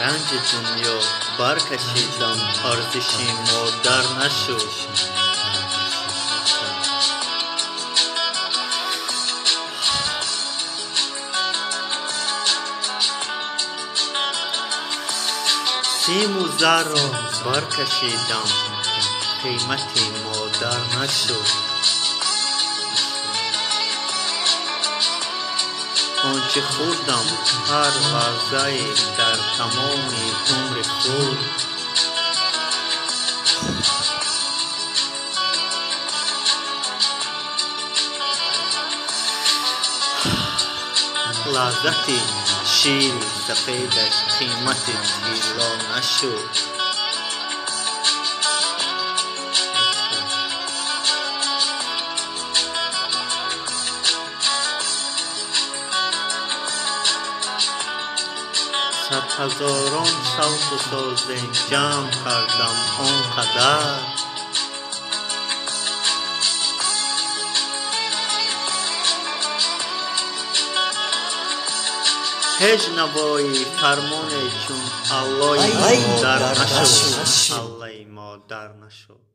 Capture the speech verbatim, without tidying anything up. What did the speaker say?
رنج دنیا برکشیدم ارزشی مادر نشد. سیم و زر را برکشیدم قیمتی مادر نشد. آنچه خوردم هر لحظه در تمام عمر خود لذت شیر سفیدش قیمت طلا نشد. صد هزاران صوت و ساز جمع کردم آنقدر هیچ نوایی فرمان چون الله مادر نشد. الله مادر نشد.